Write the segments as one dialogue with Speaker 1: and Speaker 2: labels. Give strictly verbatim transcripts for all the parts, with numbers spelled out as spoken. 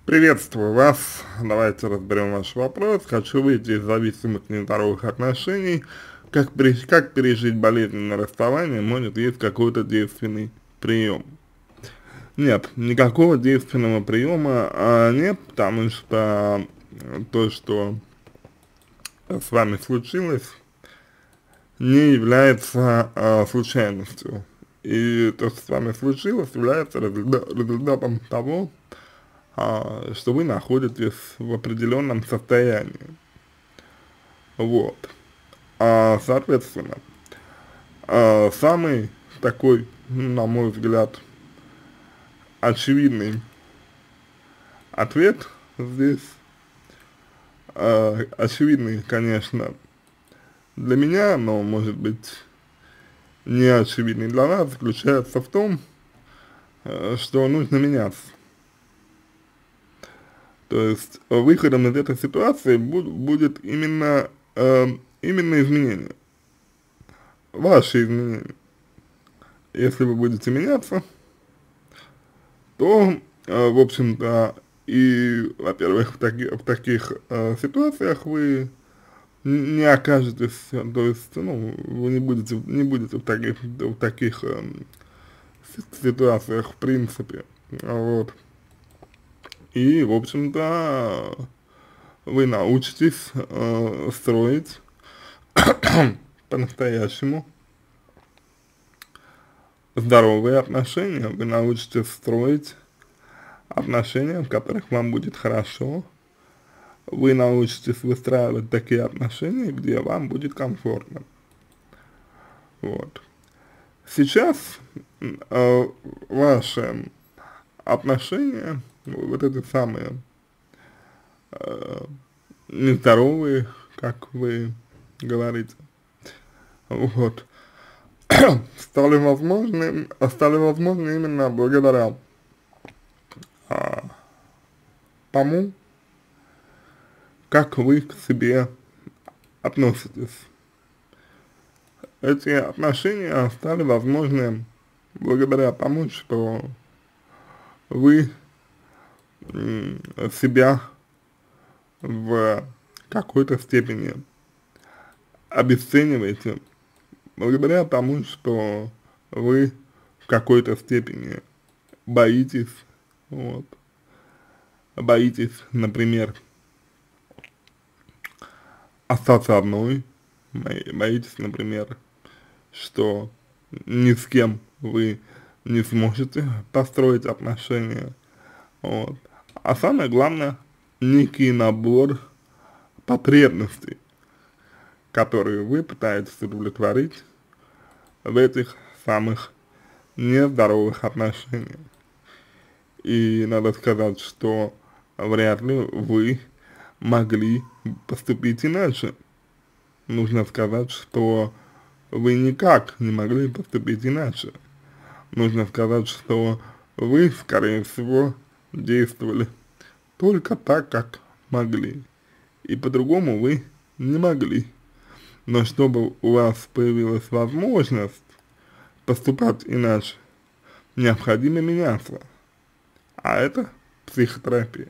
Speaker 1: Приветствую вас. Давайте разберем ваш вопрос. Хочу выйти из зависимых нездоровых отношений. Как, пере, как пережить болезненное расставание? Может, есть какой-то действенный прием? Нет, никакого действенного приема а, нет, потому что то, что с вами случилось, не является а, случайностью. И то, что с вами случилось, является результат, результатом того, а, что вы находитесь в определенном состоянии. Вот. А, соответственно, а, самый такой, на мой взгляд, очевидный ответ здесь, а, очевидный, конечно, для меня, но может быть не очевидный для вас, заключается в том, а, что нужно меняться. То есть выходом из этой ситуации буд, будет именно, э, именно изменение, ваши изменения. Если вы будете меняться, то, э, в общем-то, и, во-первых, в, таки, в таких э, ситуациях вы не окажетесь, то есть, ну, вы не будете, не будете в таких, в таких э, ситуациях, в принципе, вот. И, в общем-то, вы научитесь э, строить по-настоящему здоровые отношения, вы научитесь строить отношения, в которых вам будет хорошо, вы научитесь выстраивать такие отношения, где вам будет комфортно. Вот. Сейчас э, ваши отношения, вот эти самые э, нездоровые, как вы говорите, вот, стали возможны, стали возможны именно благодаря а, тому, как вы к себе относитесь. Эти отношения стали возможны благодаря тому, что вы себя в какой-то степени обесцениваете, благодаря тому, что вы в какой-то степени боитесь, вот, боитесь, например, остаться одной, боитесь, например, что ни с кем вы не сможете построить отношения, вот. А самое главное, некий набор потребностей, которые вы пытаетесь удовлетворить в этих самых нездоровых отношениях. И надо сказать, что вряд ли вы могли поступить иначе. Нужно сказать, что вы никак не могли поступить иначе. Нужно сказать, что вы, скорее всего, действовали только так, как могли. И по-другому вы не могли. Но чтобы у вас появилась возможность поступать иначе, необходимо меняться. А это психотерапия.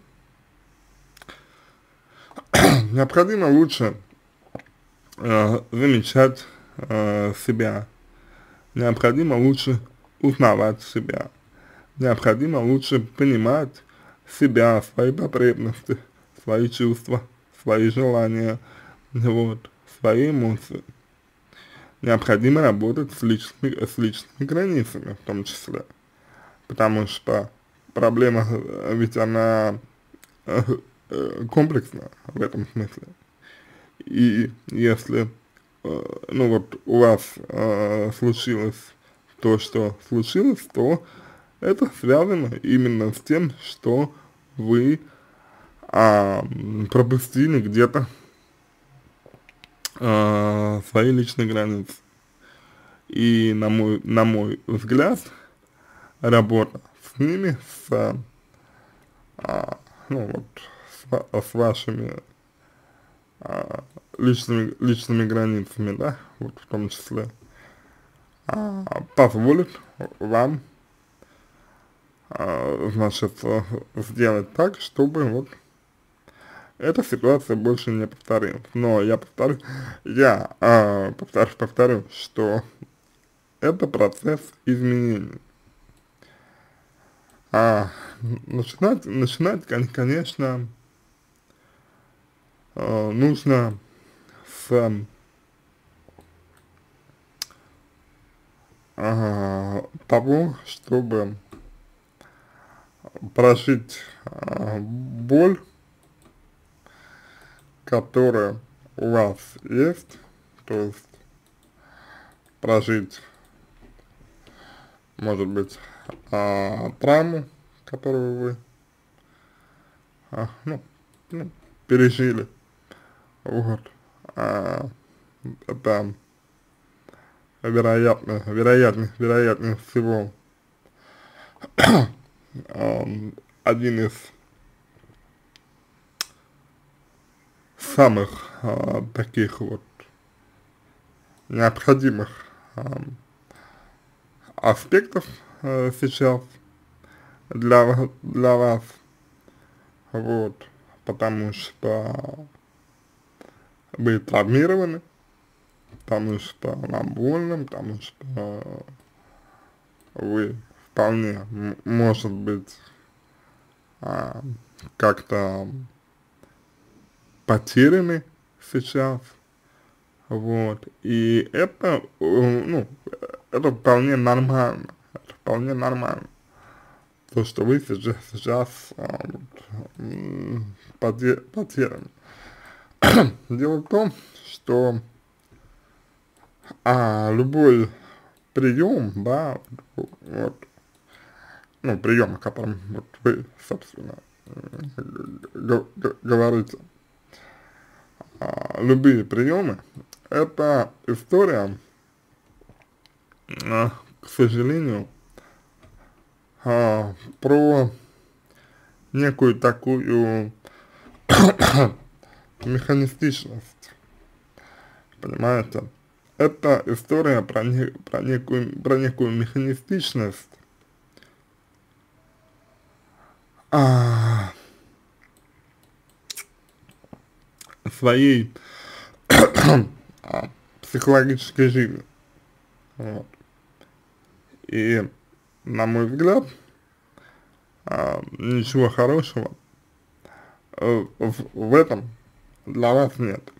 Speaker 1: Необходимо лучше э, замечать э, себя. Необходимо лучше узнавать себя. Необходимо лучше понимать себя, свои потребности, свои чувства, свои желания, вот, свои эмоции. Необходимо работать с личными, с личными границами в том числе, потому что проблема, ведь она э, э, комплексна в этом смысле. И если, э, ну вот, у вас э, случилось то, что случилось, то это связано именно с тем, что вы а, пропустили где-то а, свои личные границы. И на мой, на мой взгляд, работа с ними, с, а, ну вот, с, с вашими а, личными, личными границами, да, вот в том числе, а, позволит вам а, значит, э, сделать так, чтобы вот эта ситуация больше не повторилась. Но я повторю, я а, повторю, повторю, что это процесс изменений. А начинать, начинать, кон- конечно, э, нужно с а, того, чтобы прожить а, боль, которая у вас есть, то есть прожить, может быть, а, травму, которую вы, а, ну, ну, пережили, вот, а, это вероятно, вероятно, вероятнее всего ам, один из самых а, таких вот необходимых ам, аспектов а, сейчас для, ва- для вас, вот, потому что вы травмированы, потому что вам больно, потому что вы вполне, м- может быть, а, как-то потеряны сейчас, вот, и это, э, ну, это вполне нормально, это вполне нормально, то, что вы сейчас, сейчас а, вот, м, поте- потеряны. Дело в том, что а, любой прием, да, вот, ну, прием, о котором вот вы, собственно, г- г- говорите, а, любые приемы, это история, а, к сожалению, а, про некую такую механистичность, понимаете? Это история про, не, про, некую, про некую механистичность а, своей а, психологической жизни. Вот. И, на мой взгляд, а, ничего хорошего э, в, в этом для вас нет.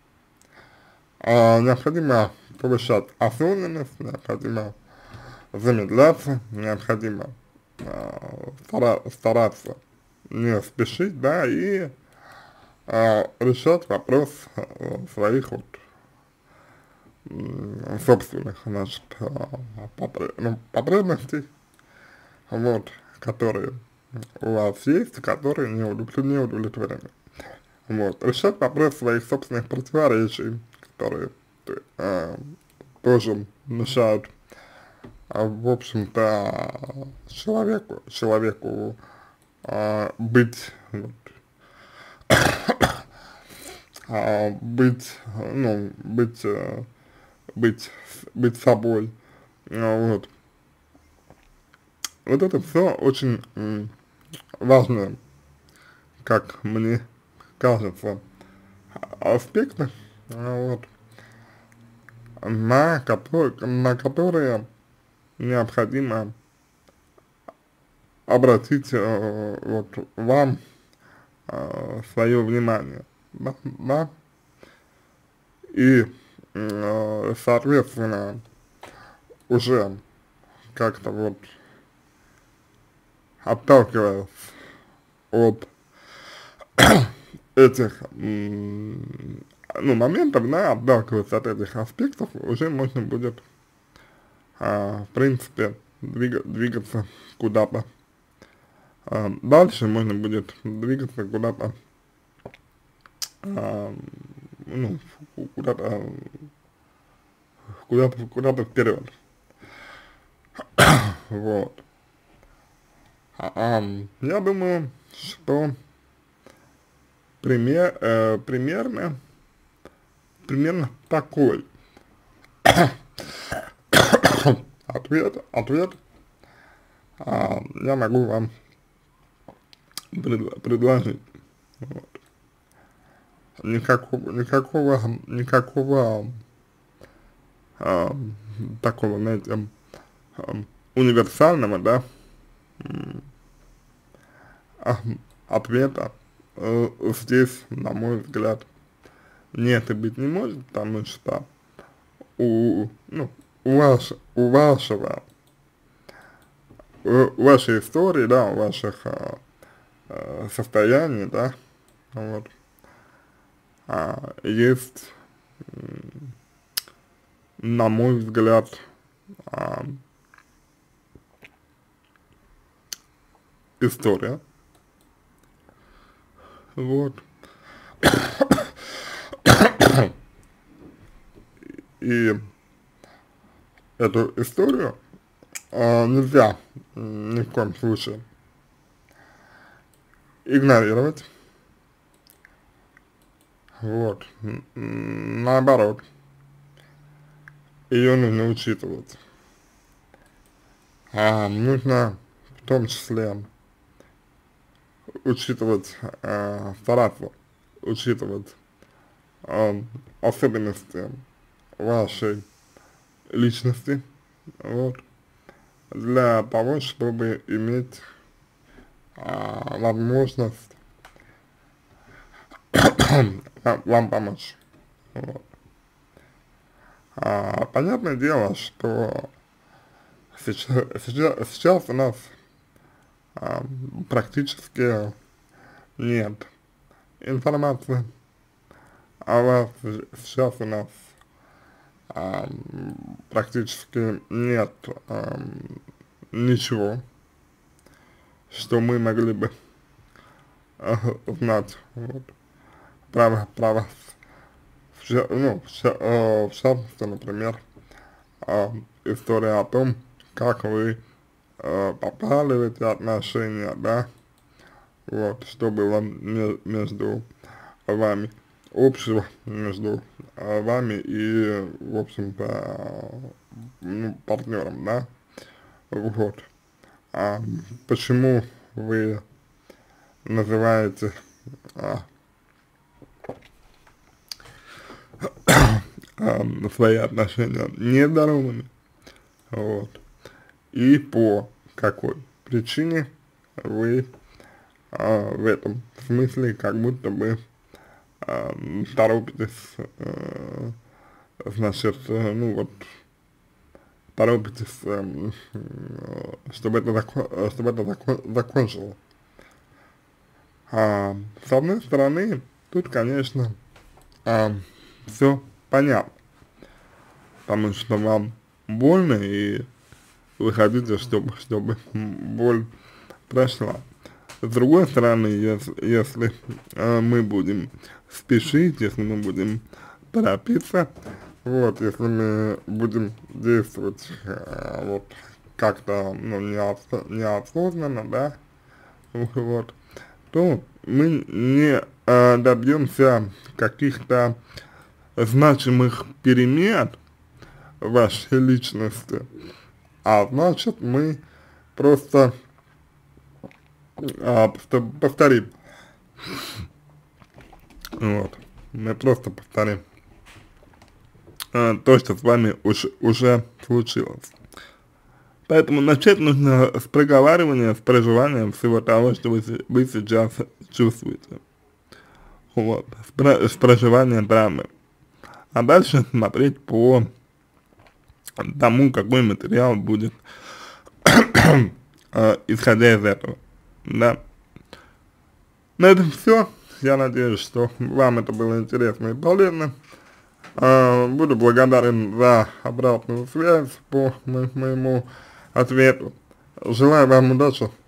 Speaker 1: А, необходимо повышать осознанность, необходимо замедляться, необходимо а, стара, стараться не спешить, да, и а, решать вопрос а, своих вот м, собственных, значит, а, потреб, ну, потребностей, вот, которые у вас есть, которые не, удовлет- не удовлетворены. Вот, решать вопрос своих собственных противоречий, которые э, тоже мешают, а, в общем-то, человеку, человеку а, быть, вот, а, быть, ну, быть, э, быть, быть собой, а, вот. Вот это все очень м, важно, как мне кажется, аспекты, а, вот, на, которые, на которые необходимо обратить э, вот вам э, свое внимание, да, да? И э, соответственно уже как-то вот отталкиваясь от этих м, ну, моментов, да, отталкиваясь от этих аспектов, уже можно будет а, в принципе двига двигаться куда-то а, дальше, можно будет двигаться куда-то а, ну, куда-то куда-то куда-то вперед, вот. А, ам, я думаю, что пример, э, примерно, примерно такой ответ, ответ а, я могу вам пред, предложить. Вот. Никакого, никакого, никакого а, такого, знаете, а, универсального, да, а, ответа э, здесь, на мой взгляд, нет и быть не может, потому что у, ну, у, ваш, у вашего, у вашей истории, да, у ваших а, а, состояний, да, вот, а, есть, на мой взгляд, а, история, вот, и эту историю а, нельзя ни в коем случае игнорировать, вот, наоборот, ее нужно учитывать, а, нужно в том числе учитывать, а, стараться учитывать а, особенности вашей личности, вот, для того, чтобы иметь а, возможность вам помочь. Вот. А, понятное дело, что сейчас, сейчас, сейчас у нас а, практически нет информации о вас, сейчас у нас а, практически нет а, ничего, что мы могли бы а, знать, вот, право, право, ну, в частности, например, а, история о том, как вы а, попали в эти отношения, да, вот, что было между вами общего, между а, вами и, в общем-то, ну, партнером, да, вот. А почему вы называете а, а, свои отношения нездоровыми, вот, и по какой причине вы а, в этом смысле как будто бы а, торопитесь, а, значит, ну вот, торопитесь, а, чтобы это, закон, чтобы это закон, закончилось. А, с одной стороны, тут, конечно, а, все понятно, потому что вам больно, и вы хотите, чтобы, чтобы боль прошла. С другой стороны, если, если э, мы будем спешить, если мы будем торопиться, вот, если мы будем действовать э, вот как-то, ну, неосо неосознанно, да, вот, то мы не э, добьемся каких-то значимых перемен в вашей личности, а значит, мы просто а, повторим, вот, мы просто повторим а, то, что с вами уж, уже случилось. Поэтому начать нужно с проговаривания, с проживания всего того, что вы, вы сейчас чувствуете, вот, с, про, с проживания драмы. А дальше смотреть по тому, какой материал будет э, исходя из этого, да. На этом все. Я надеюсь, что вам это было интересно и полезно. Э, буду благодарен за обратную связь по мо моему ответу. Желаю вам удачи.